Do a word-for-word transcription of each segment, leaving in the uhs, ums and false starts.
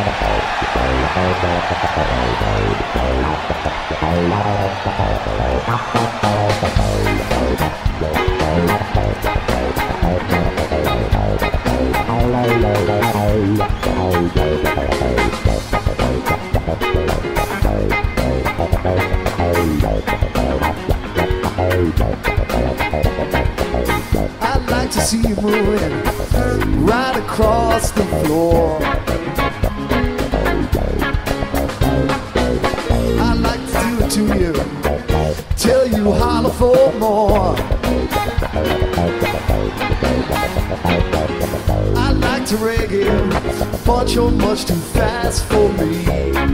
I'd like to see you moving right across the floor. I'd like to do it to you, tell you holler for more. I'd like to reggae, but you're much too fast for me.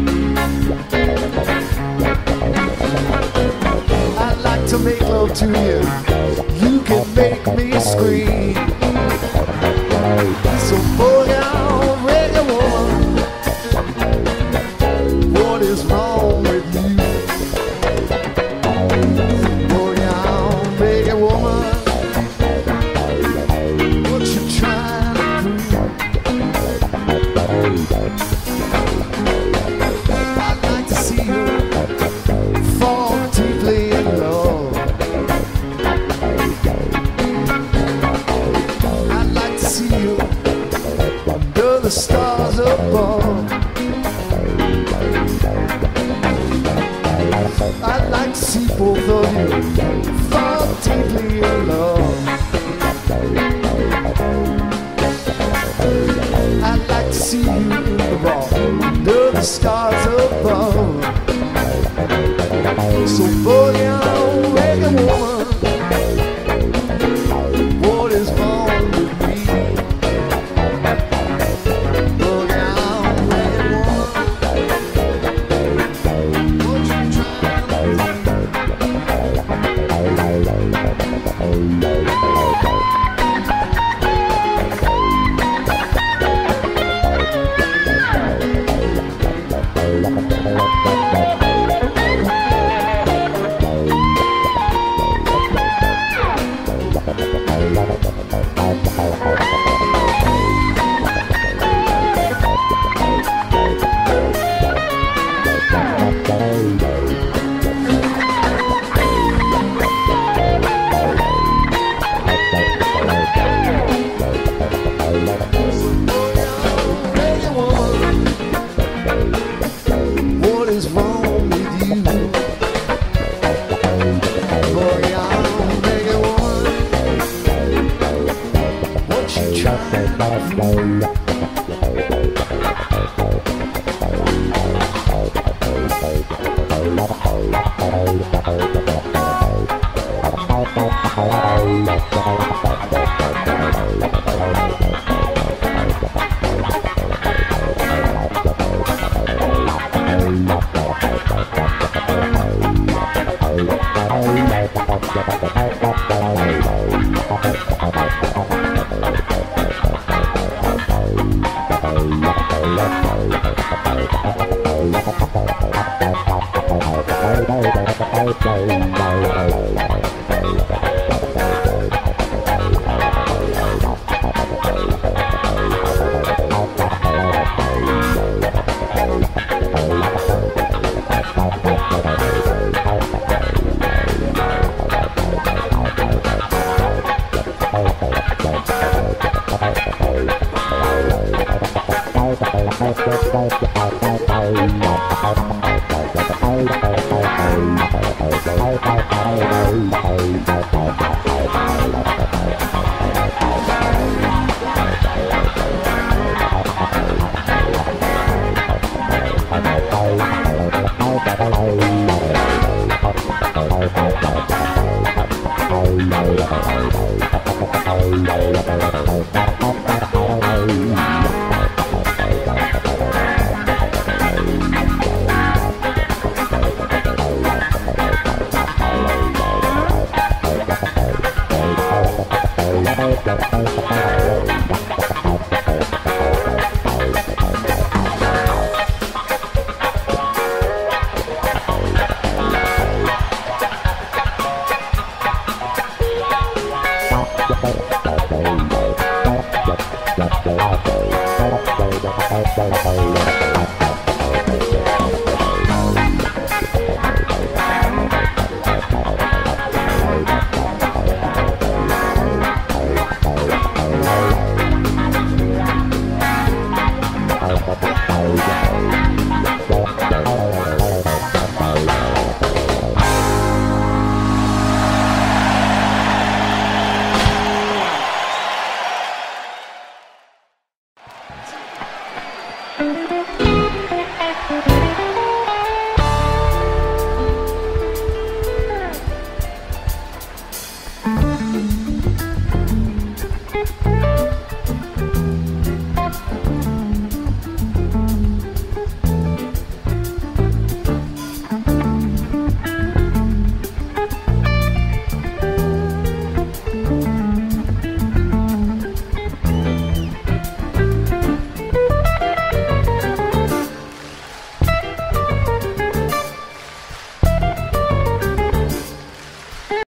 I'd like to make love to you, you can make me scream. So boy, I'm reggae woman, what is wrong with you? Boy, I'm reggae woman, what you trying to prove? I'd like to see you fall deeply in love. I'd like to see you under the stars above. I'd like to see both of you fall deeply in love. I'd like to see you fall under the stars above. So boy, I'm reggae woman, what is wrong with me? Boy, I'm reggae woman, what you trying to what is wrong with you? Boy, I'm reggae woman, what you trying to do? Bye.